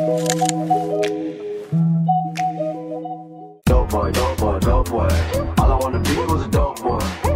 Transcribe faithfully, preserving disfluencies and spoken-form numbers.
Dope boy, dope boy, dope boy. All I wanna be was a dope boy.